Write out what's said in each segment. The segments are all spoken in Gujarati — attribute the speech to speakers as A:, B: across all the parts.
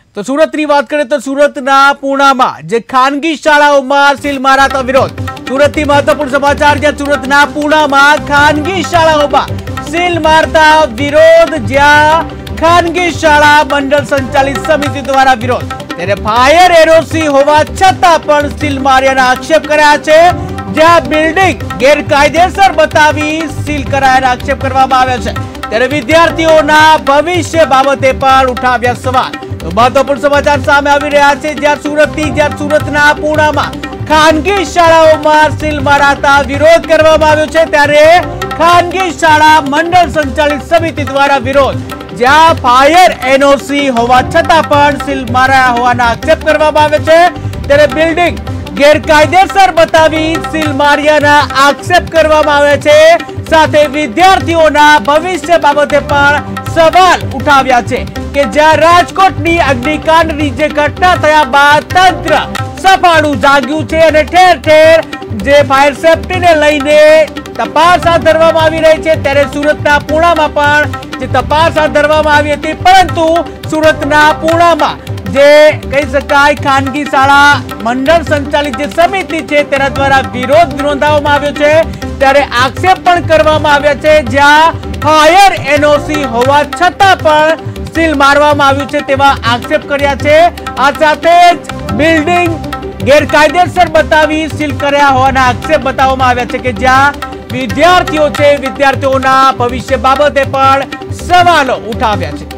A: તો સુરતની વાત કરીએ તો સુરતના પૂણામાં જે ખાનગી શાળાઓમાં સીલ મારાતા વિરોધ। સુરતથી મહત્વપૂર્ણ સમાચાર, જ્યાં સુરતના પૂણામાં ખાનગી શાળાઓમાં સીલ મારતા વિરોધ, જ્યાં ખાનગી શાળા મંડળ સંચાલિત સમિતિ દ્વારા વિરોધ, ત્યારે ફાયર એનઓસી હોવા છતાં પણ સીલ માર્યાના આક્ષેપ કર્યા છે। જ્યાં બિલ્ડિંગ ગેરકાયદેસર બતાવી સીલ કરાયાના આક્ષેપ કરવામાં આવ્યા છે, ત્યારે વિદ્યાર્થીઓના ભવિષ્ય બાબતે પણ ઉઠાવ્યા સવાલ। તો મહત્વપૂર્ણ સમાચાર સામે આવી રહ્યા છે, જ્યાં સુરતના પૂણામાં ખાનગી શાળાઓમાં સીલ મારાતા વિરોધ કરવામાં આવ્યો છે, ત્યારે ખાનગી શાળા મંડળ સંચાલિત સમિતિ દ્વારા વિરોધ, જ્યાં ફાયર એનઓસી હોવા છતાં પણ સીલ માર્યા હોવાના આક્ષેપ કરવામાં આવે છે, ત્યારે બિલ્ડિંગ ગેરકાયદેસર બતાવી સીલ માર્યાના આક્ષેપ કરવામાં આવે છે, સાથે વિદ્યાર્થીઓના ભવિષ્ય બાબતે પણ સવાલ ઉઠાવ્યા છે કે જ્યાં રાજકોટની અગ્નિકાંડની જે ઘટના થયા બાદ તંત્ર સફાળું જાગ્યું છે અને ઠેર ઠેર જે ફાયર સેફટીને લઈને તપાસ હાથ ધરવામાં આવી રહી છે, ત્યારે સુરતના પૂણામાં પણ જે તપાસ હાથ ધરવામાં આવી હતી, પરંતુ સુરતના પૂણામાં જે કહી શકાય ખાનગી શાળા મંડળ સંચાલિત જે સમિતિ છે તેના દ્વારા વિરોધ નોંધાવવામાં આવ્યો છે, ત્યારે આક્ષેપ પણ કરવામાં આવ્યા છે, જ્યાં ફાયર એનઓસી હોવા છતાં પણ સીલ મારવામાં આવ્યું છે તેવા આક્ષેપ કર્યા છે। આ સાથે જ બિલ્ડિંગ ગેરકાયદેસર બતાવી સીલ કર્યા હોવાના આક્ષેપ બતાવવામાં આવ્યા છે કે જ્યાં વિદ્યાર્થીઓ છે, વિદ્યાર્થીઓના ભવિષ્ય બાબતે પણ સવાલો ઉઠાવ્યા છે।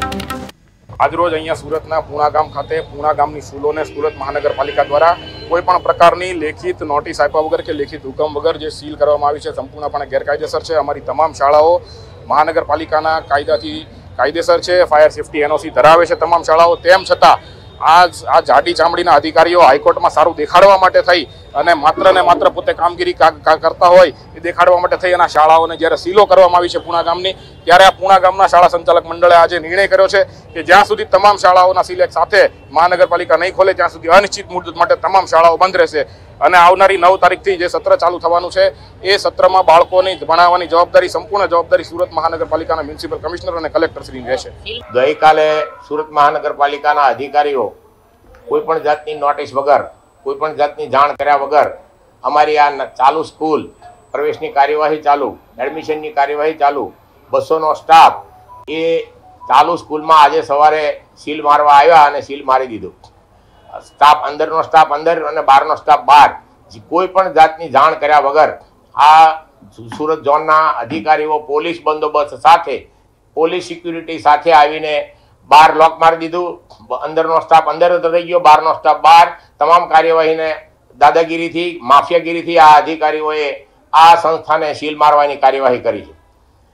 B: આજરોજ અહીંયા સુરતના પૂણા ગામ ખાતે પૂણા ગામની સ્કૂલોને સુરત મહાનગરપાલિકા દ્વારા કોઈ પણ પ્રકારની લેખિત નોટિસ આપ્યા વગર કે લેખિત હુકમ વગર જે સીલ કરવામાં આવી છે સંપૂર્ણપણે ગેરકાયદેસર છે। અમારી તમામ શાળાઓ મહાનગરપાલિકાના કાયદાથી કાયદેસર છે, ફાયર સેફટી એનઓસી ધરાવે છે તમામ શાળાઓ, તેમ છતાં આ જાડી ચામડીના અધિકારીઓ હાઈકોર્ટમાં સારું દેખાડવા માટે થઈ અને માત્ર પોતે કામગીરી કરતા હોય એ દેખાડવા માટે થઈ અને શાળાઓને જ્યારે સીલો કરવામાં આવી છે પૂણા ગામની, ત્યારે આ પૂણા ગામના શાળા સંચાલક મંડળે આજે નિર્ણય કર્યો છે કે જ્યાં સુધી તમામ શાળાઓના સીલ સાથે મહાનગરપાલિકા નહીં ખોલે ત્યાં સુધી અનિશ્ચિત મુદત માટે તમામ શાળાઓ બંધ રહેશે અને આવનારી 9 તારીખથી જે સત્ર ચાલુ થવાનું છે એ સત્રમાં બાળકોની ભણાવવાની જવાબદારી, સંપૂર્ણ જવાબદારી સુરત મહાનગરપાલિકાના મ્યુનિસિપલ કમિશનર અને કલેક્ટરશ્રીની રહેશે।
C: ગઈકાલે સુરત મહાનગરપાલિકાના અધિકારીઓ કોઈ પણ જાતની નોટિસ વગર, કોઈ પણ જાતની જાણ કર્યા વગર અમારી આ ચાલુ સ્કૂલ પ્રવેશની કાર્યવાહી ચાલુ, એડમિશનની કાર્યવાહી ચાલુ, 200નો સ્ટાફ એ ચાલુ સ્કૂલમાં આજે સવારે સીલ મારવા આવ્યા અને સીલ મારી દીધું। સ્ટાફ અંદરનો સ્ટાફ અંદર અને બહારનો સ્ટાફ બહાર, કોઈ પણ જાતની જાણ કર્યા વગર આ સુરત ઝોનના અધિકારીઓ પોલીસ બંદોબસ્ત સાથે, પોલીસ સિક્યુરિટી સાથે આવીને બહાર લોક મારી દીધું। અંદરનો સ્ટાફ અંદર રહી ગયો, બહારનો સ્ટાફ બહાર। તમામ કાર્યવાહીને દાદાગીરીથી, માફિયાગીરીથી આ અધિકારીઓએ આ સંસ્થાને સીલ મારવાની કાર્યવાહી કરી છે।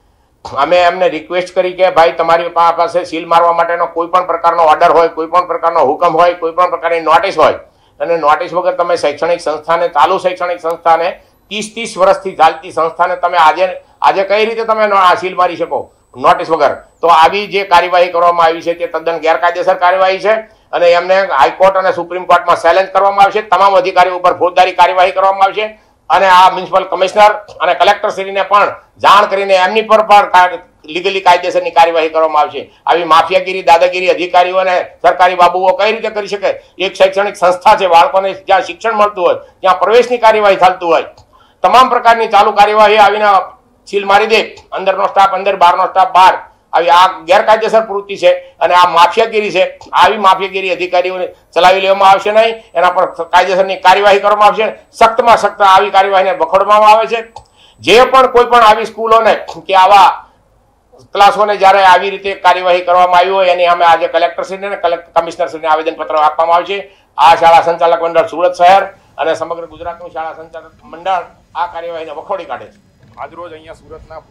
C: અમે એમને રિક્વેસ્ટ કરી કે ભાઈ તમારી પાસે સીલ મારવા માટેનો કોઈ પણ પ્રકારનો ઓર્ડર હોય, કોઈ પણ પ્રકારનો હુકમ હોય, કોઈ પણ પ્રકારની નોટિસ હોય અને નોટિસ વગર તમે શૈક્ષણિક સંસ્થાને, ચાલુ શૈક્ષણિક સંસ્થાને, 30 વર્ષથી ચાલતી સંસ્થાને તમે આજે કઈ રીતે તમે આ સીલ મારી શકો નોટિસ વગર? તો આવી જે કાર્યવાહી કરવામાં આવી છે તે તદ્દન ગેરકાયદેસર કાર્યવાહી છે અને એમને હાઈકોર્ટ અને સુપ્રીમ કોર્ટમાં ચેલેન્જ કરવામાં આવશે। તમામ અધિકારીઓ ઉપર ફોજદારી કાર્યવાહી કરવામાં આવશે અને આ મ્યુનિસિપલ કમિશનર અને કલેક્ટરશ્રીને પણ જાણ કરીને એમની પર પણ લીગલી કાયદેસરની કાર્યવાહી કરવામાં આવશે। આવી માફિયાગીરી, દાદાગીરી અધિકારીઓને સરકારી બાબુઓ કઈ રીતે કરી શકે? એક શૈક્ષણિક સંસ્થા છે, બાળકોને જ્યાં શિક્ષણ મળતું હોય, જ્યાં પ્રવેશની કાર્યવાહી ચાલતું હોય, તમામ પ્રકારની ચાલુ કાર્યવાહી આવીને સીલ મારી દે, અંદરનો સ્ટાફ અંદર, બહારનો સ્ટાફ બહાર, આવી આ ગેરકાયદેસર પ્રવૃત્તિ છે અને આ માફિયાગીરી છે। આવી માફિયાગીરી અધિકારીઓને ચલાવી લેવામાં આવશે નહીં, એના પર કાયદેસરની કાર્યવાહી કરવામાં આવશે। સખ્તમાં સખ્ત આવી કાર્યવાહીને વખોડવામાં આવે છે। જે પણ કોઈ પણ આવી સ્કૂલોને કે આવા ક્લાસોને જ્યારે આવી રીતે કાર્યવાહી કરવામાં આવી હોય એની અમે આજે કલેક્ટરશ્રીને અને કમિશનરશ્રીને આવેદનપત્ર આપવામાં આવશે। આ શાળા સંચાલક મંડળ સુરત શહેર અને સમગ્ર ગુજરાતનું શાળા સંચાલક મંડળ આ કાર્યવાહીને વખોડી કાઢે છે।
B: આજરોજ અહીંયા સુરતના